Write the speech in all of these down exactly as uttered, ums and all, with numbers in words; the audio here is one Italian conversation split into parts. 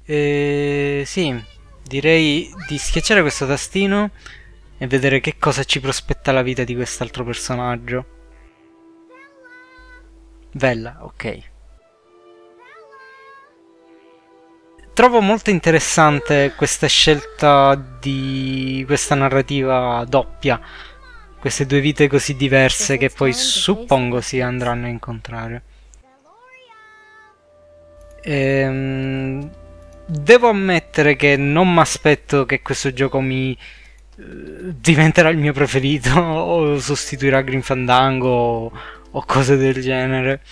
E... sì, direi di schiacciare questo tastino e vedere che cosa ci prospetta la vita di quest'altro personaggio. Bella, ok. Trovo molto interessante questa scelta di questa narrativa doppia, queste due vite così diverse che poi suppongo si andranno a incontrare. Ehm, devo ammettere che non mi aspetto che questo gioco mi eh, diventerà il mio preferito o sostituirà Grim Fandango o, o cose del genere.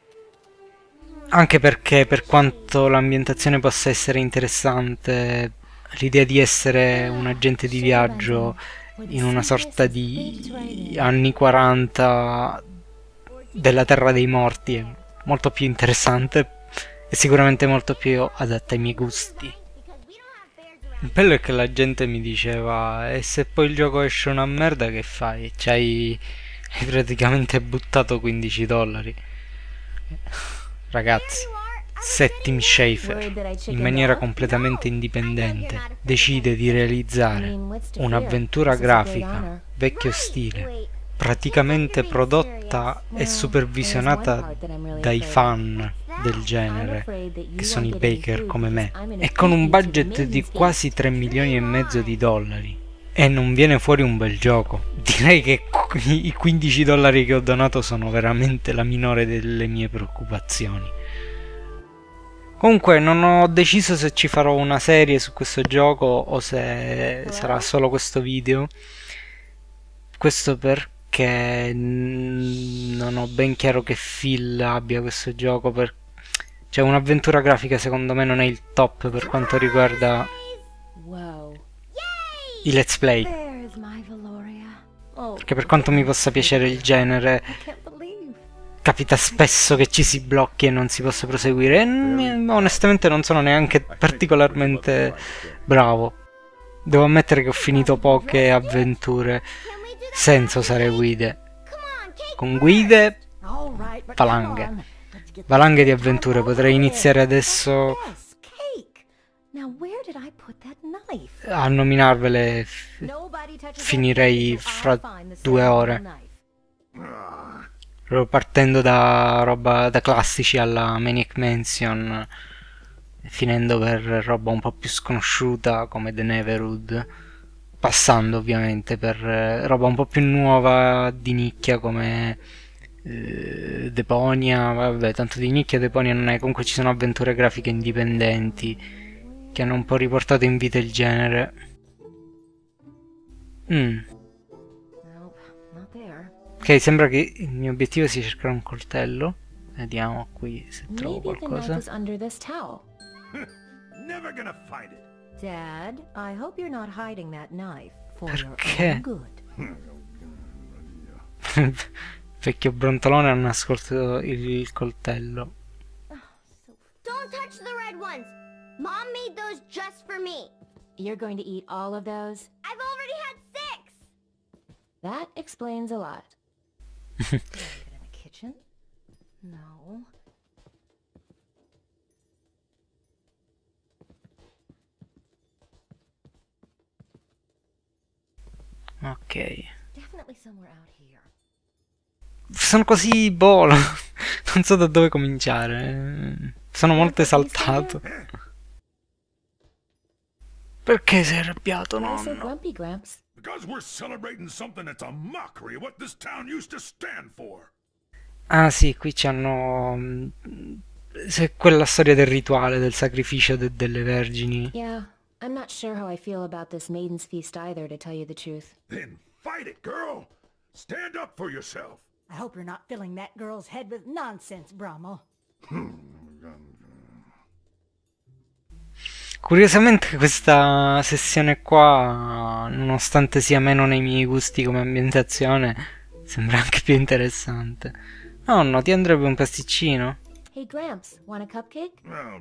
Anche perché, per quanto l'ambientazione possa essere interessante, l'idea di essere un agente di viaggio in una sorta di anni quaranta della Terra dei Morti è molto più interessante e sicuramente molto più adatta ai miei gusti. Il bello è che la gente mi diceva: e se poi il gioco esce una merda, che fai? C'hai hai praticamente buttato quindici dollari. Ragazzi, se Tim Schafer, in maniera completamente indipendente, decide di realizzare un'avventura grafica vecchio stile, praticamente prodotta e supervisionata dai fan del genere, che sono i Baker come me, e con un budget di quasi tre milioni e mezzo di dollari, e non viene fuori un bel gioco, direi che i quindici dollari che ho donato sono veramente la minore delle mie preoccupazioni. Comunque non ho deciso se ci farò una serie su questo gioco o se sarà solo questo video. Questo perché non ho ben chiaro che feel abbia questo gioco. Per... cioè, un'avventura grafica secondo me non è il top per quanto riguarda i let's play. Perché per quanto mi possa piacere il genere, capita spesso che ci si blocchi e non si possa proseguire. E onestamente non sono neanche particolarmente bravo. Devo ammettere che ho finito poche avventure senza usare guide. Con guide, valanghe. Valanghe di avventure. Potrei iniziare adesso a nominarvele. Finirei fra due ore. Partendo da roba da classici alla Maniac Mansion, finendo per roba un po' più sconosciuta come The Neverhood, passando ovviamente per roba un po' più nuova di nicchia come eh, Deponia. Vabbè, tanto di nicchia Deponia non è, comunque ci sono avventure grafiche indipendenti che hanno un po' riportato in vita il genere. Mm. Ok, sembra che il mio obiettivo sia cercare un coltello. Vediamo qui se trovo qualcosa. Perché? Vecchio brontolone ha nascosto il coltello. Don't touch the red ones. Mom made those just for me. You're going to eat all of those? I've already had six. That explains a lot. Can I get in the kitchen? No. Ok. Definitely somewhere out here. Sono così boh, non so da dove cominciare. Sono molto esaltato. Perché sei arrabbiato, nonno? Because we're celebrating something that's a mockery of what this town used to stand for. Ah sì, qui c'hanno se quella storia del rituale, del sacrificio de delle vergini. Yeah, I'm not sure how I feel about this Maiden's Feast either, to tell you the truth. Then fight it, girl. Stand up for yourself. I hope you're not filling that girl's head with nonsense, Brahma. Curiosamente questa sessione qua, nonostante sia meno nei miei gusti come ambientazione, sembra anche più interessante. Nonno, ti andrebbe un pasticcino? Hey Gramps, want a cupcake? Oh,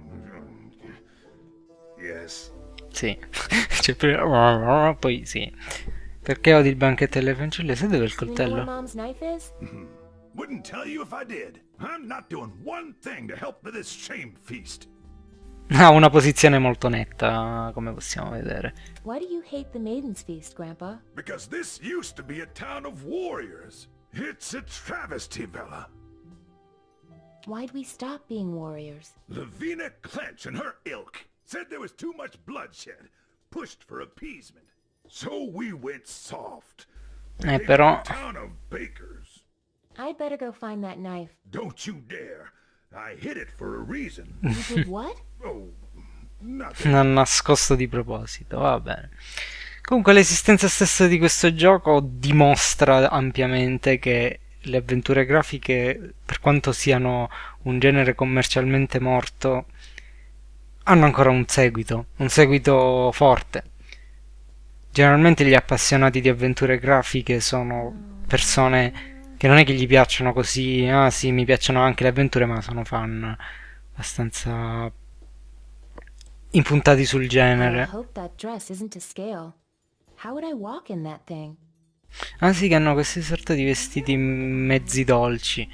yes. Sì. Cioè, poi sì. Perché odi il banchetto delle fanciulle? Sai dove è il coltello? Mom's knife is? Wouldn't tell you if I did. I'm not doing one thing to help with this shame feast. ha una posizione molto netta, come possiamo vedere. Why do you hate the Maiden's Feast, Grandpa? Because this used to be a town of warriors. It's a travesty, Bella. Why'd we stop being warriors? Lavina Clench and her ilk said there was too much bloodshed, pushed for appeasement. So we went soft. Eh, però... Town of bakers. I'd better go find that knife. Don't you dare. I hid it for a reason. You did what? Oh, nothing. Non nascosto di proposito, va bene. Comunque l'esistenza stessa di questo gioco dimostra ampiamente che le avventure grafiche, per quanto siano un genere commercialmente morto, hanno ancora un seguito, un seguito forte. Generalmente gli appassionati di avventure grafiche sono persone che non è che gli piacciono così, ah sì, mi piacciono anche le avventure, ma sono fan abbastanza impuntati sul I genere. hope that dress isn't to scale. How would I walk in that thing? Ah sì, che hanno queste sorte di vestiti mezzi dolci.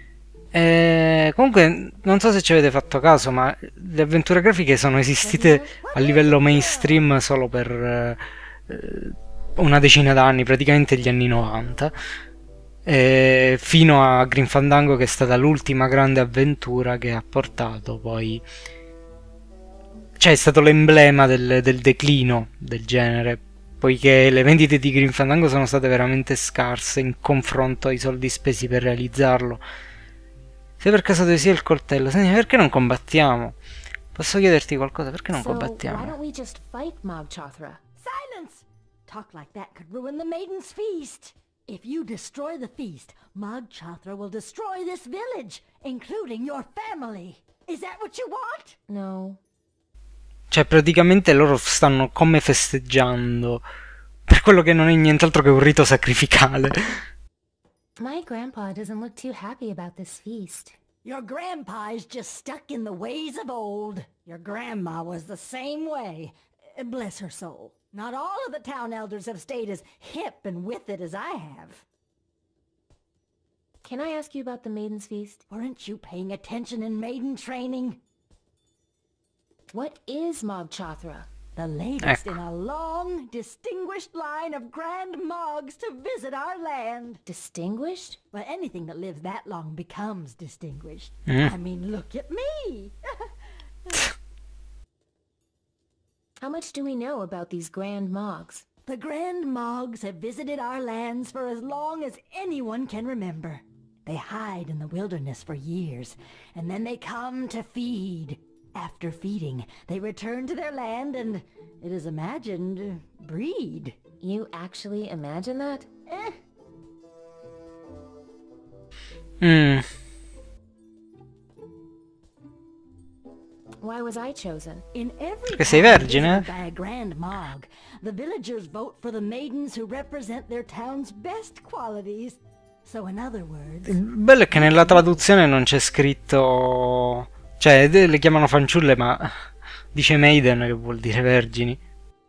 E comunque, non so se ci avete fatto caso, ma le avventure grafiche sono esistite a livello mainstream solo per eh, una decina d'anni, praticamente gli anni novanta, eh, fino a Grim Fandango, che è stata l'ultima grande avventura che ha portato poi... Cioè è stato l'emblema del, del declino del genere, poiché le vendite di Grim Fandango sono state veramente scarse in confronto ai soldi spesi per realizzarlo. Se per caso dove sia il coltello, senti, perché non combattiamo? Posso chiederti qualcosa? Perché non So, why combattiamo? don't we just fight Mog Chothra? Silence! Talk like that could ruin the Maiden's Feast. If you destroy the feast, Mog Chothra will destroy this village, including your family. Is that what you want? No. Cioè praticamente loro stanno come festeggiando per quello che non è nient'altro che un rito sacrificale. My grandpa doesn't look too happy about this feast. Your grandpa is just stuck in the ways of old. Your grandma was the same way. Uh, Bless her soul. Not all of the town elders have stayed as hip and with it as I have. Can I ask you about the Maiden's Feast? Weren't you paying attention in maiden training? What is Mog Chothra? The latest Ecco. in a long, distinguished line of grand Mogs to visit our land. Distinguished? Well, anything that lives that long becomes distinguished. Mm. I mean, look at me. How much do we know about these Grand Mogs? The Grand Mogs have visited our lands for as long as anyone can remember. They hide in the wilderness for years, and then they come to feed. After feeding, they return to their land and, it is imagined, breed. You actually imagine that? Eh, Mm. Why was I chosen? in every Perché sei town vergine? visited by a Grand Mog, the villagers vote for the maidens who represent their town's best qualities. So in other words, Il bello è che nella traduzione non c'è scritto... Cioè, de- le chiamano fanciulle, ma dice maiden, che vuol dire vergini.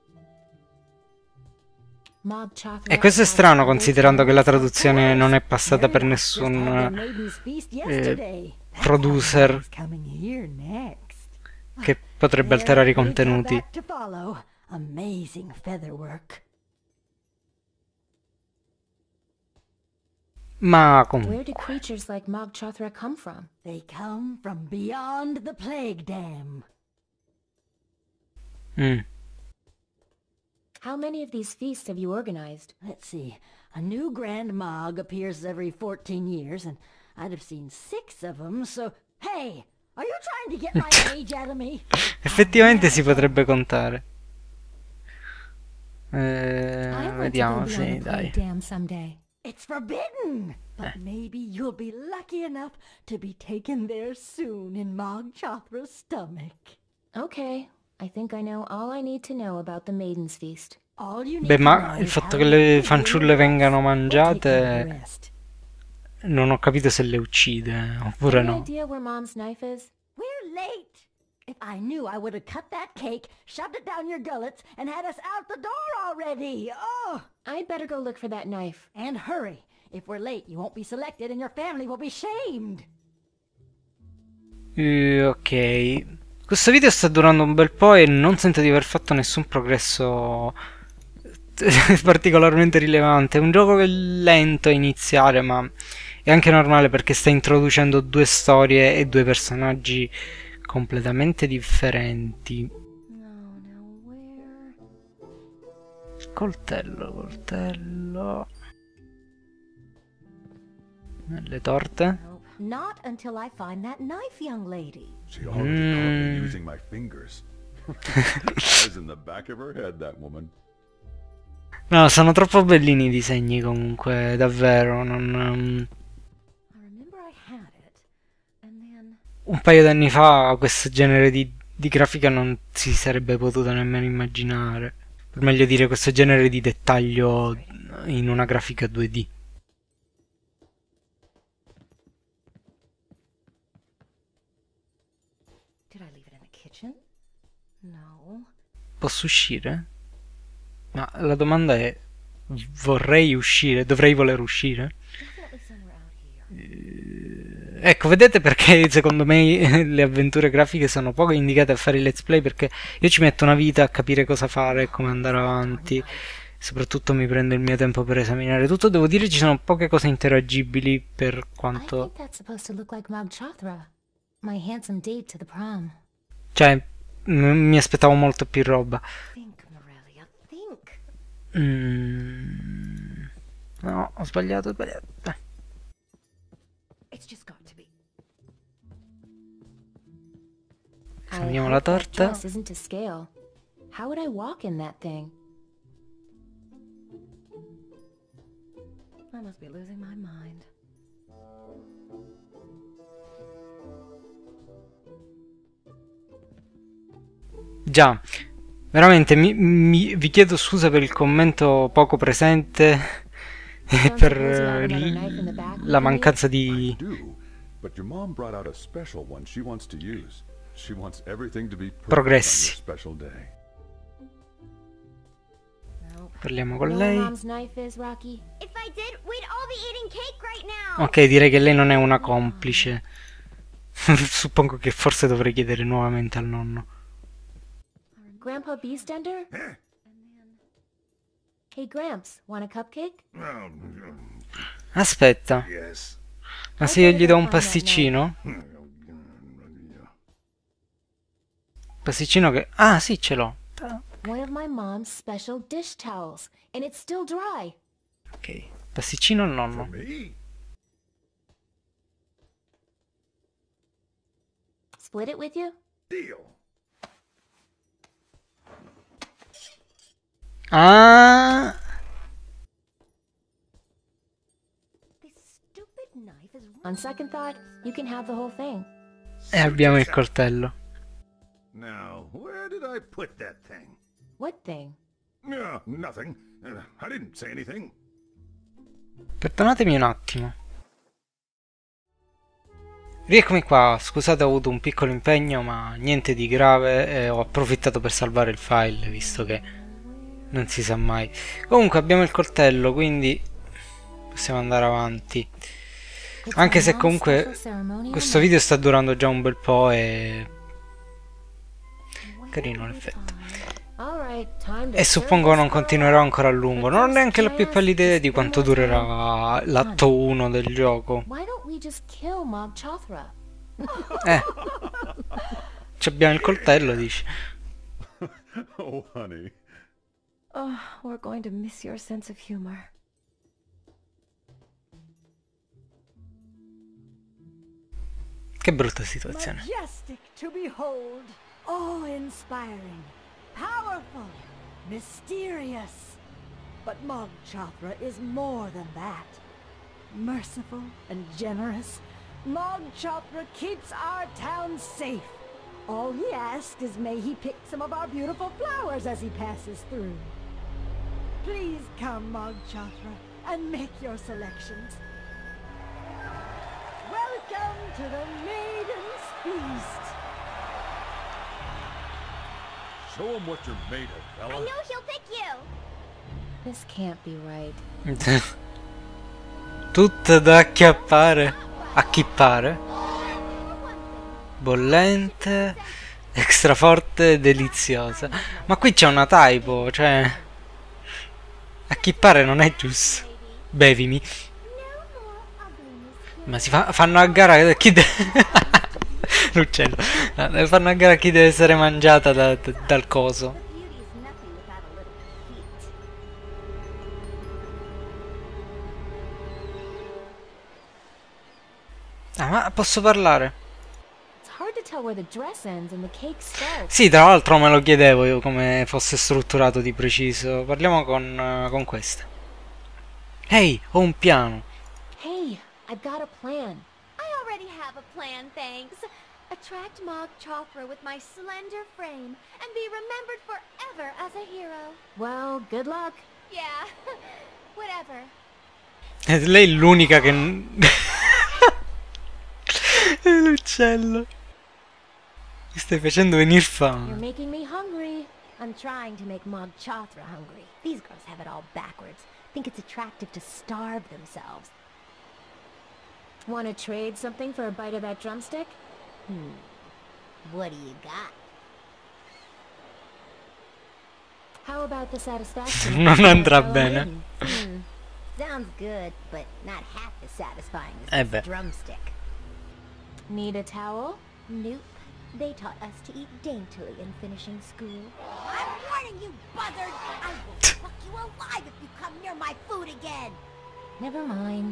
Mog Chothra E questo è has strano, always considerando che la been traduzione non è passata per Marriott just had their nessun maidens' feast yesterday. That producer is coming here next. che potrebbe alterare i There is a contenuti. back to follow. Amazing featherwork. Ma Where comunque... do creatures like Mog Chothra come from? They come from beyond the plague dam. Mm. How many of these feasts have you organized? Let's see. A new Grand Mog appears every fourteen years, and I'd have seen six of them, so... Hey! Are you trying to get my age out of me? Effettivamente si potrebbe contare. Eh, I want to go vediamo, beyond sì, the dai. plague dam someday. It's forbidden! But maybe you'll be lucky enough to be taken there soon in Mog Chothra's stomach. Okay, I think I know all I need to know about the Maiden's Feast. All you need Beh, to ma know il is fatto how che to le get fanciulle away vengano will take care of the mangiate, rest. non ho capito se le uccide oppure Any no. idea where Mom's knife is? We're late! If I knew, I would have cut that cake, shoved it down your gullets, and had us out the door already! Oh! I'd better go look for that knife. And hurry! If we're late, you won't be selected and your family will be shamed! Eh, ok, Questo video sta durando un bel po' e non sento di aver fatto nessun progresso particolarmente rilevante. È un gioco che è lento a iniziare, ma è anche normale perché sta introducendo due storie e due personaggi completamente differenti. Coltello, coltello. Le torte. Not until I find that knife, young lady. She already caught me using my fingers. Eyes in the back of her head, that woman. No, sono troppo bellini i disegni comunque, davvero. Non, un paio d'anni fa questo genere di, di grafica non si sarebbe potuto nemmeno immaginare. Per meglio dire, questo genere di dettaglio in una grafica due D. Posso uscire? Ma la domanda è: vorrei uscire? Dovrei voler uscire? Eh, ecco, vedete perché secondo me le avventure grafiche sono poco indicate a fare i let's play, perché io ci metto una vita a capire cosa fare e come andare avanti. Soprattutto mi prendo il mio tempo per esaminare tutto. Devo dire ci sono poche cose interagibili per quanto... Cioè, mi aspettavo molto più roba. Mm. No, ho sbagliato, ho sbagliato. Eh. Esaminiamo la torta. Già, veramente mi, mi, vi chiedo scusa per il commento poco presente e per uh, la mancanza di progressi. Parliamo con lei. Ok, direi che lei non è una complice. Suppongo che forse dovrei chiedere nuovamente al nonno. Grandpa Beastender? Hey Gramps, want a cupcake? Aspetta. Ma se io gli do un pasticcino? Pasticcino che... Ah, sì, ce l'ho. One of my mom's special dish towels, and it's still dry. Ok, pasticcino al nonno. Split it with you? Deal. Ah! On second thought, you can have the whole thing. E abbiamo il coltello. Now, where did I put that thing? What thing? No, nothing. Uh, I didn't say anything. Perdonatemi un attimo. Rieccomi qua, scusate, ho avuto un piccolo impegno, ma niente di grave e ho approfittato per salvare il file, visto che non si sa mai. Comunque abbiamo il coltello, quindi possiamo andare avanti. Anche se comunque questo video sta durando già un bel po' e... carino l'effetto. E suppongo non continuerò ancora a lungo. Non ho neanche la più pallida idea di quanto durerà l'atto uno del gioco. Eh, ci abbiamo il coltello, dici. Oh, honey. Oh, we're going to miss your sense of humor. Che brutta situazione. Majestic to behold, awe-inspiring, powerful, mysterious. But Mog Chothra is more than that. Merciful and generous, Mog Chothra keeps our town safe. All he asks is may he pick some of our beautiful flowers as he passes through. Please come, Mog Chothra, and make your selections. Welcome to the Maiden's Feast. Show him what you're made of, I fella. know he'll pick you. This can't be right. Tutto da acchiappare. Acchippare. Bollente. Extra forte e deliziosa. Ma qui c'è una typo, cioè... A chi pare non è giusto. Bevimi. Ma si fa fanno a gara chi deve... L'uccello. Fanno a gara chi deve essere mangiata da, da, dal coso. Ah, ma posso parlare? Sì, tra l'altro me lo chiedevo io come fosse strutturato di preciso. Parliamo con, uh, con questa. Ehi, ho un piano. Hey, I've got a plan. I already have a plan, thanks. Attract Mog Chothra with my slender frame and be remembered forever as a hero. Well, good luck. Yeah, whatever. E lei è l'unica che... L'uccello. Mi stai facendo venire You're fame. making me hungry. I'm trying to make Mog Chothra hungry. These girls have it all backwards. Think it's attractive to starve themselves. Want to trade something for a bite of that drumstick? Hmm. What do you got? How about the satisfaction? Non andrà Fellow bene. maiden? Hmm. Sounds good, but not half as satisfying Eh as beh. this drumstick. Need a towel? Nope. They taught us to eat daintily in finishing school. I'm warning you, buzzard! I will fuck you alive if you come near my food again! Never mind.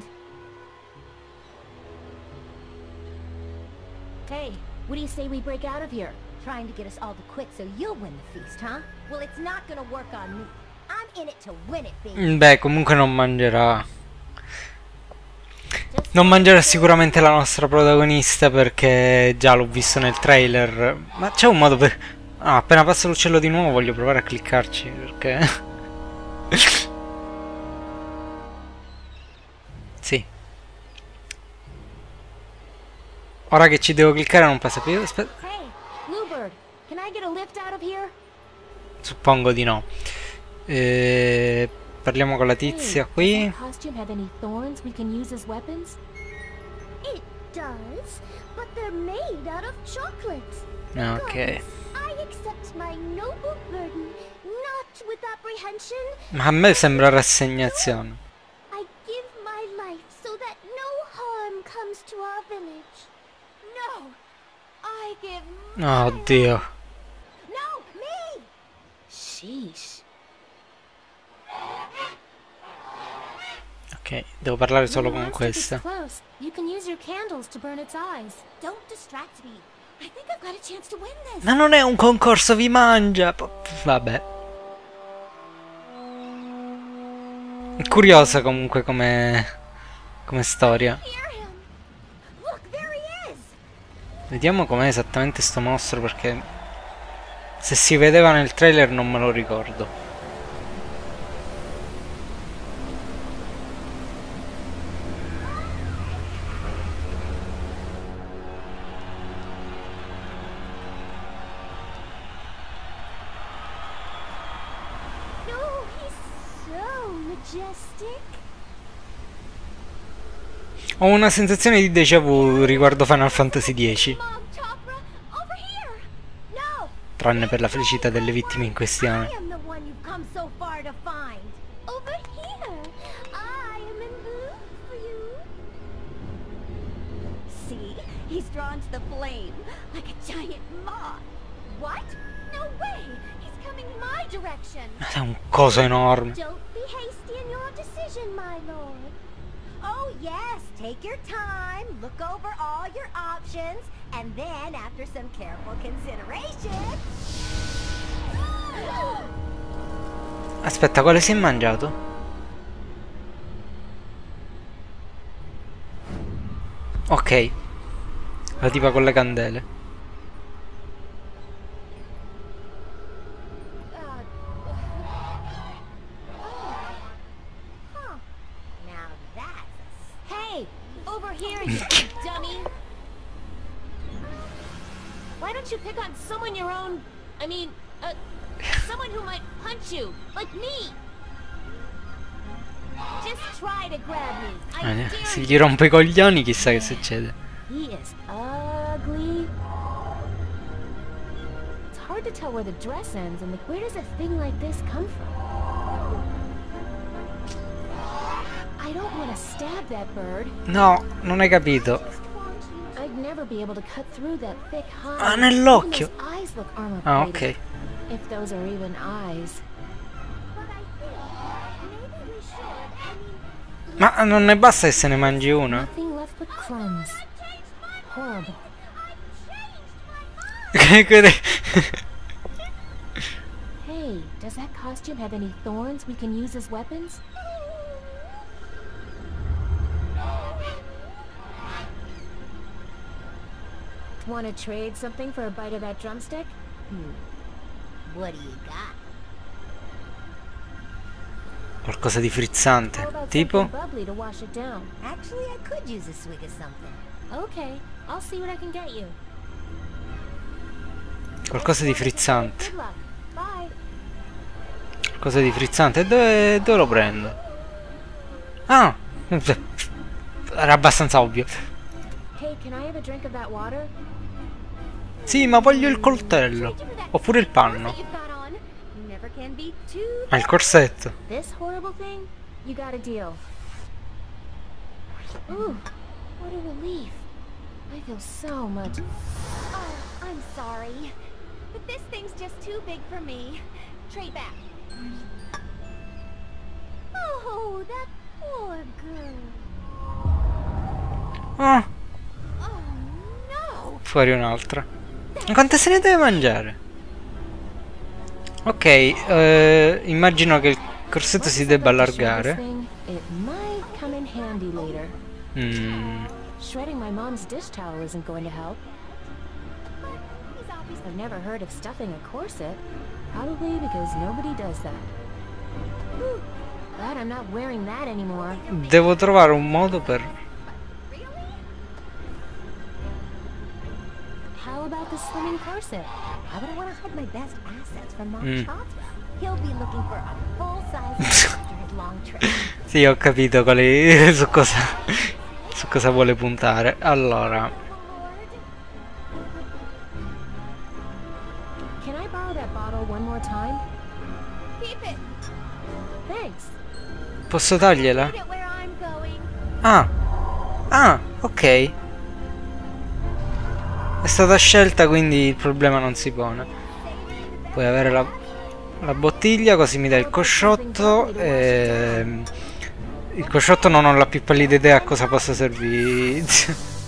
Hey, what do you say we break out of here? Trying to get us all to quit so you'll win the feast, huh? Well, it's not gonna work on me. I'm in it to win it, baby. Beh, comunque non mangerà. Non mangerà sicuramente la nostra protagonista perché già l'ho visto nel trailer. Ma c'è un modo per... Ah, appena passa l'uccello di nuovo voglio provare a cliccarci perché... Sì. Ora che ci devo cliccare non passa più. Aspetta. Hey, Bluebird, can I get a lift out of here? Suppongo di no. Eh, parliamo con la tizia qui. Does that costume have any thorns we can use as weapons? It does, but they're made out of chocolate. Ok. Regardless, I accept my noble burden, not with apprehension. Ma a me sembra rassegnazione. I give my life so that no harm comes to our village. No, I give my Oddio. life. No, me! Sheesh. Ok, devo parlare solo When con the monster questa. gets close, you can use your candles to burn its eyes. Don't distract me. I think I've got a chance to win this. Ma non è un concorso, vi mangia. Po- Vabbè. È curiosa comunque come come storia. Hear him. Look, there he is. Vediamo com'è esattamente sto mostro perché se si vedeva nel trailer non me lo ricordo. No, he's so majestic. Ho una sensazione di déjà vu riguardo Final Fantasy dieci, Mog Chothra, over here. No. tranne per la felicità delle vittime in questione. I am the one you've come so far to find. Over here. I am in blue for you. See? He's drawn to the flame like a giant moth. What? No way. He's coming my direction. È un coso enorme. Don't be hasty in your decision, my lord. Oh yes, take your time, look over all your options, and then after some careful consideration... Aspetta, quale si è mangiato? Ok. La tipa con le candele. Huh. Now that's... Hey, over here, you dummy. Why don't you pick on someone your own... I mean, uh, someone who might punch you, like me. Just try to grab me. I Eh, dare se you. gli rompe i coglioni chissà che succede. He is ugly. hard to tell where the dress ends and like, where does a thing like this come from? I don't want to stab that bird. No, non hai capito. I'd never be able to cut through that thick hide. Ah, nell'occhio. Even those eyes look armor Ah, plated. ok. If those are even eyes. Ma non ne basta che se ne mangi una? Nothing left but crumbs. Horrible. Hey, does that costume have any thorns we can use as weapons? Want to trade something for a bite of that drumstick? Hmm. What do you got? Qualcosa di How frizzante. about Tipo? something bubbly to wash it down? Actually, I could use a swig of something. Okay, I'll see what I can get you. Qualcosa di frizzante. Good luck. Bye. Qualcosa di frizzante. E dove, dove lo prendo? Ah! Era abbastanza ovvio. Hey, can I have a drink of that water? Sì, ma voglio il coltello. Oppure il panno. You've got on. You never can be too. Ah, il corsetto. This horrible thing? You got a deal. Ooh, what a relief. I feel so much. Oh, I'm sorry, but this thing's just too big for me. Trade back. Oh, that poor girl. Ah, Oh no. fuori un'altra. Ma quante se ne deve mangiare? Ok, eh, immagino che il corsetto si debba allargare. It might come in handy later. Mm. Shredding my mom's dish towel isn't going to help. He's obviously. I've never heard of stuffing a corset. Probably because nobody does that. Whew. Glad I'm not wearing that anymore. Devo trovare un modo per... Really? How about the slimming corset? Why would I want to hide my best assets from Mom Mm. Chatra? He'll be looking for a full-size after his long trip. Sì, ho capito quali... su cosa... su cosa vuole puntare. Allora... Can I borrow that bottle one more time? Keep it. Thanks. Posso toglierla? Put it where I'm going. Ah! Ah, ok. È stata scelta, quindi il problema non si pone. Puoi avere la, la bottiglia, così mi dai il cosciotto. E... il cosciotto non ho la più pallida idea a cosa possa servire. Look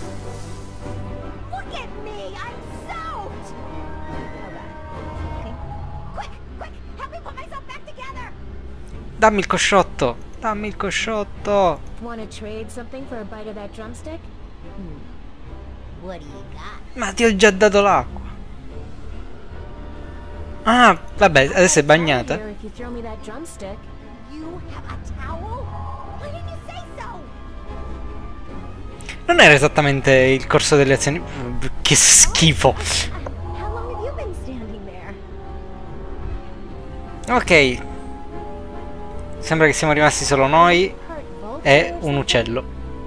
at me. I'm soaked. Okay. Quick, quick. Help me put myself back together. Dammi il cosciotto! Dammi il cosciotto! Want to trade something for a bite of that drumstick? What do you got? Ma ti ho già dato l'acqua. Ah, vabbè, adesso è bagnata. Here if you throw me that drumstick. You have a towel? Why didn't you say so? Non era esattamente il corso delle azioni... Che schifo! How long have you been standing there? Ok. Sembra che siamo rimasti solo noi Hurt e vultures? un uccello.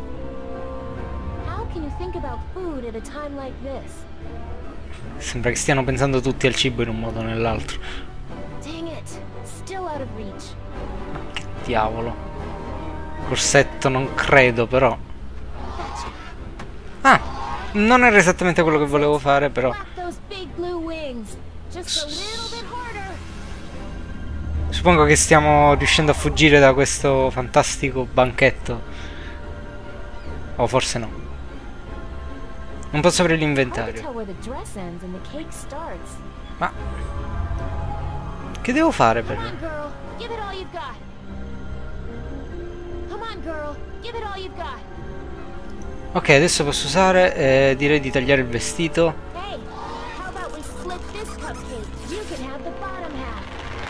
How can you think about food at a time like this? Sembra che stiano pensando tutti al cibo in un modo o nell'altro. Dang it. Still out of reach. Che diavolo. Corsetto non credo, però. Ah! Non era esattamente quello che volevo fare, però. Flap those big blue wings. Just a little bit harder. Suppongo che stiamo riuscendo a fuggire da questo fantastico banchetto. O forse no. Non posso aprire Hard to l'inventario. tell where the dress ends and the cake starts. Ma... che devo fare per... Come on, girl. Give it all you've got. Come on, girl. Give it all you've got. Ok, adesso posso usare... Eh, direi di tagliare il vestito. Hey, how about we split this cupcake? You can have the bottom half.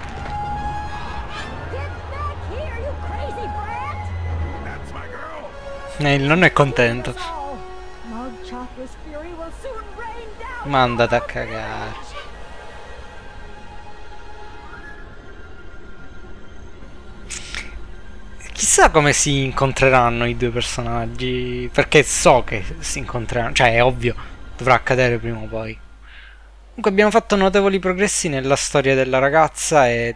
Get back here, you crazy brat! That's my girl. Eh, il nonno è contento. Oh, Mog Chatra's fury will soon rain down. Ma andate a cagare. Chissà come si incontreranno i due personaggi. Perché so che si incontreranno. Cioè, è ovvio, dovrà accadere prima o poi. Comunque abbiamo fatto notevoli progressi nella storia della ragazza e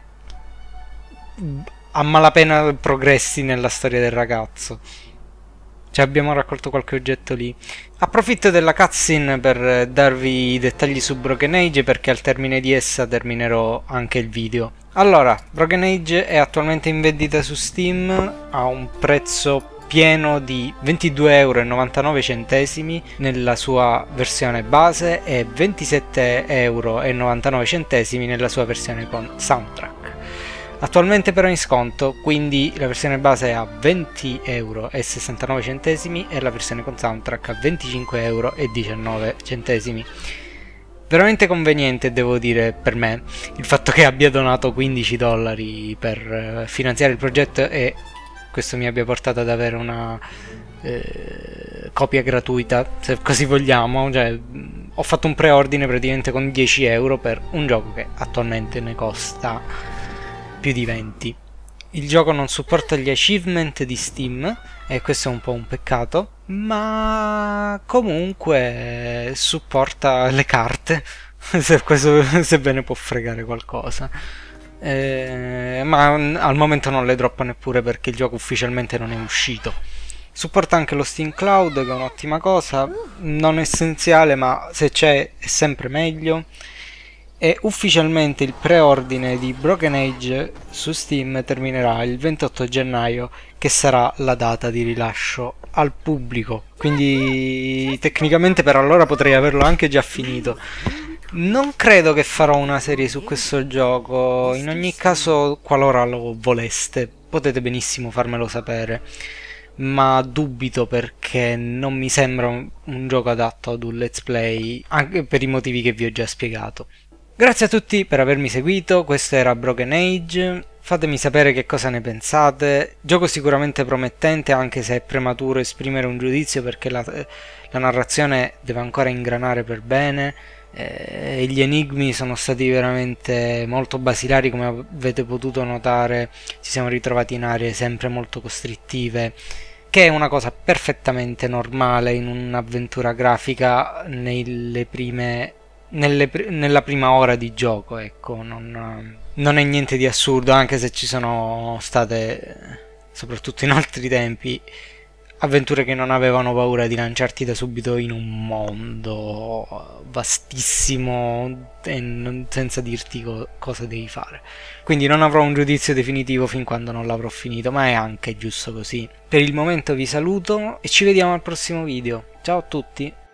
a malapena progressi nella storia del ragazzo. Cioè abbiamo raccolto qualche oggetto lì. Approfitto della cutscene per darvi i dettagli su Broken Age, perché al termine di essa terminerò anche il video. Allora, Broken Age è attualmente in vendita su Steam a un prezzo pieno di ventidue e novantanove euro nella sua versione base e ventisette e novantanove euro nella sua versione con soundtrack. Attualmente però è in sconto, quindi la versione base è a venti e sessantanove euro e la versione con soundtrack a venticinque e diciannove euro. Veramente conveniente, devo dire, per me il fatto che abbia donato quindici dollari per finanziare il progetto e questo mi abbia portato ad avere una eh, copia gratuita, se così vogliamo. Cioè, ho fatto un preordine praticamente con dieci euro per un gioco che attualmente ne costa più di venti. Il gioco non supporta gli achievement di Steam e questo è un po' un peccato, ma comunque supporta le carte, se questo sebbene può fregare qualcosa. Eh, ma al momento non le droppa neppure perché il gioco ufficialmente non è uscito. Supporta anche lo Steam Cloud, che è un'ottima cosa, non essenziale, ma se c'è è sempre meglio. E ufficialmente il preordine di Broken Age su Steam terminerà il ventotto gennaio, che sarà la data di rilascio al pubblico, quindi tecnicamente per allora potrei averlo anche già finito. Non credo che farò una serie su questo gioco, in ogni caso qualora lo voleste potete benissimo farmelo sapere, ma dubito perché non mi sembra un, un gioco adatto ad un let's play, anche per i motivi che vi ho già spiegato. Grazie a tutti per avermi seguito, questo era Broken Age, fatemi sapere che cosa ne pensate. Gioco sicuramente promettente, anche se è prematuro esprimere un giudizio perché la, la narrazione deve ancora ingranare per bene. E gli enigmi sono stati veramente molto basilari, come avete potuto notare. Ci siamo ritrovati in aree sempre molto costrittive, che è una cosa perfettamente normale in un'avventura grafica nelle prime, nelle, nella prima ora di gioco, ecco, non, non è niente di assurdo, anche se ci sono state, soprattutto in altri tempi, avventure che non avevano paura di lanciarti da subito in un mondo vastissimo e non, senza dirti co cosa devi fare. Quindi non avrò un giudizio definitivo fin quando non l'avrò finito, ma è anche giusto così. Per il momento vi saluto e ci vediamo al prossimo video. Ciao a tutti!